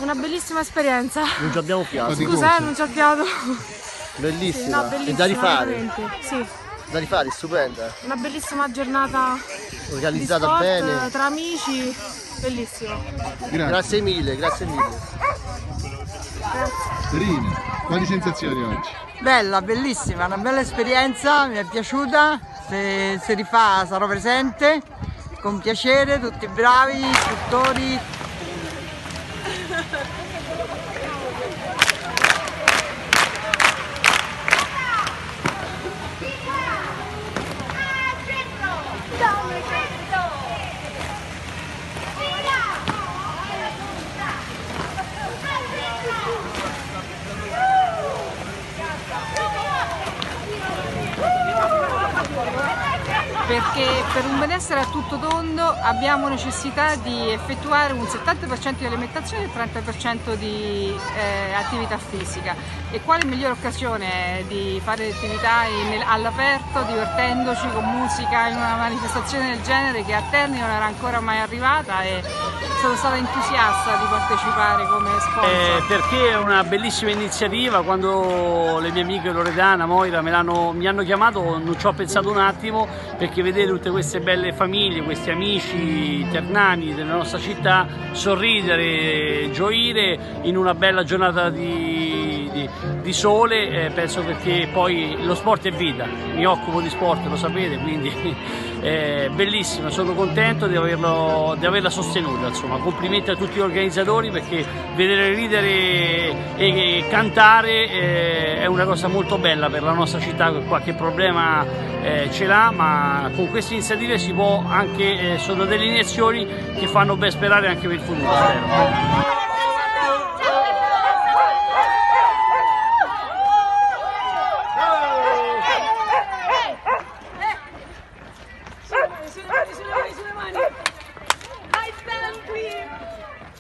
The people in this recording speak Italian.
una bellissima esperienza. Non ci abbiamo fiato. Scusa, non ci ho fiato. Bellissima. Sì, no, bellissima, è da rifare. veramente. Sì. Da rifare, stupenda. Una bellissima giornata Organizzata di sport, bene. tra amici, bellissimo. Grazie mille, grazie mille. Rina, quali sensazioni oggi? Bella, bellissima, una bella esperienza, mi è piaciuta, se si rifà sarò presente, con piacere, tutti bravi, istruttori. Perché per un benessere a tutto tondo abbiamo necessità di effettuare un 70% di alimentazione e il 30% di attività fisica. E quale migliore occasione di fare attività all'aperto, divertendoci con musica in una manifestazione del genere che a Terni non era ancora mai arrivata, e sono stata entusiasta di partecipare come sponsor. Perché è una bellissima iniziativa. Quando le mie amiche Loredana, Moira mi hanno chiamato, non ci ho pensato un attimo, perché vedere tutte queste belle famiglie, questi amici ternani della nostra città sorridere, gioire in una bella giornata di sole, penso, perché poi lo sport è vita, mi occupo di sport, lo sapete, quindi bellissima, sono contento di averla sostenuta, insomma. Complimenti a tutti gli organizzatori, perché vedere ridere e cantare è una cosa molto bella per la nostra città, che qualche problema ce l'ha, ma con queste iniziative si può anche, sono delle iniezioni che fanno ben sperare anche per il futuro, spero.